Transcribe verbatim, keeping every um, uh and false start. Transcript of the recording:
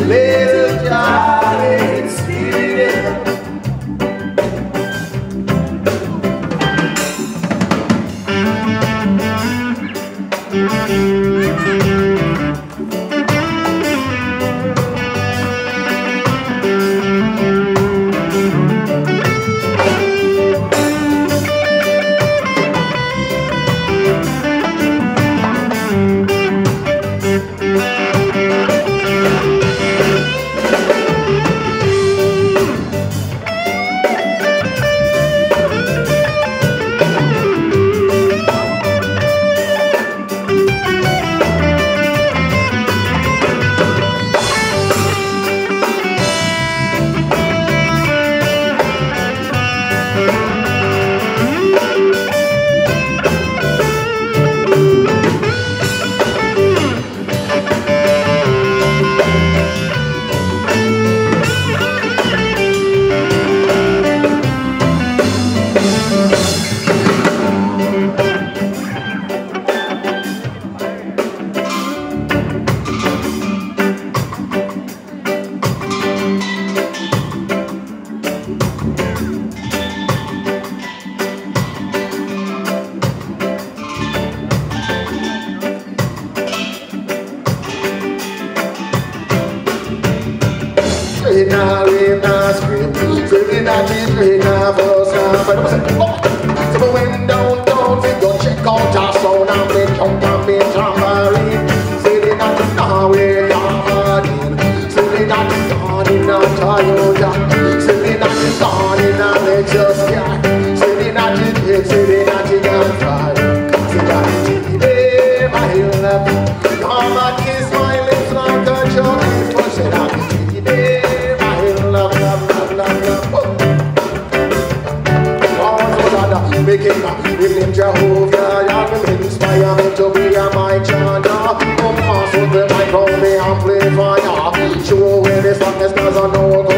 little Charlie Speeding. Straight now, straight now, straight. Straight now, straight now, first now. But I'm saying, oh, so when down, down, we go check out our sound and we jump and we tambourine. Straight now, now we're garden. Straight now, garden now, Toyota. Straight now, garden now, let's just get. Straight now, straight, straight now, straight now, fire. Straight now, straight, my heel left. Come and kiss my lips like a chocolate. Push it out. Making up with him Jehovah, y'all will inspire me to be a my charger. Come on, so the mic on the amplifier. Show where the song is, cause I know